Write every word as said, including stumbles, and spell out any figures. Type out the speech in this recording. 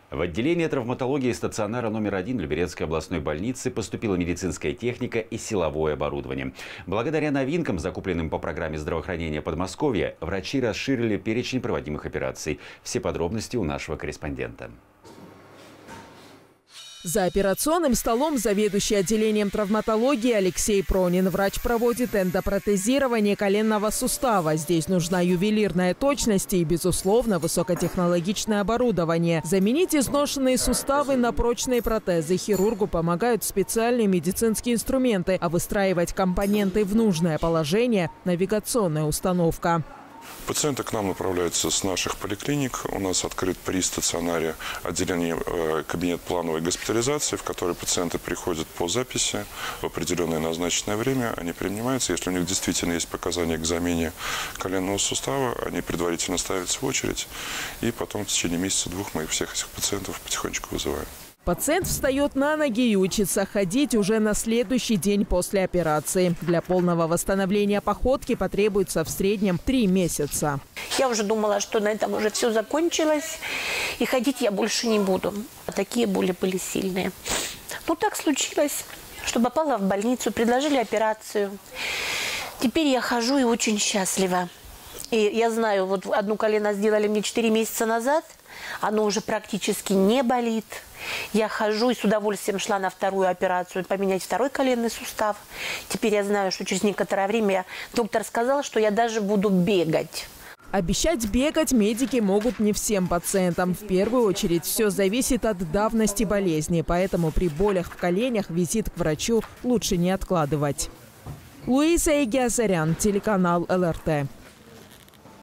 В отделение травматологии стационара номер один Люберецкой областной больницы поступила медицинская техника и силовое оборудование. Благодаря новинкам, закупленным по программе здравоохранения Подмосковья, врачи расширили перечень проводимых операций. Все подробности у нашего корреспондента. За операционным столом заведующий отделением травматологии Алексей Пронин. Врач проводит эндопротезирование коленного сустава. Здесь нужна ювелирная точность и, безусловно, высокотехнологичное оборудование. Заменить изношенные суставы на прочные протезы хирургу помогают специальные медицинские инструменты, а выстраивать компоненты в нужное положение – навигационная установка. Пациенты к нам направляются с наших поликлиник. У нас открыт при стационаре отделение кабинет плановой госпитализации, в который пациенты приходят по записи в определенное назначенное время. Они принимаются. Если у них действительно есть показания к замене коленного сустава, они предварительно ставятся в очередь. И потом в течение месяца-двух мы всех этих пациентов потихонечку вызываем. Пациент встает на ноги и учится ходить уже на следующий день после операции. Для полного восстановления походки потребуется в среднем три месяца. Я уже думала, что на этом уже все закончилось, и ходить я больше не буду. Такие боли были сильные. Ну так случилось, что попала в больницу, предложили операцию. Теперь я хожу и очень счастлива. И я знаю, вот одно колено сделали мне четыре месяца назад, оно уже практически не болит. Я хожу и с удовольствием шла на вторую операцию, поменять второй коленный сустав. Теперь я знаю, что через некоторое время доктор сказал, что я даже буду бегать. Обещать бегать медики могут не всем пациентам. В первую очередь все зависит от давности болезни, поэтому при болях в коленях визит к врачу лучше не откладывать. Луиза Игиасарян, телеканал эл эр тэ.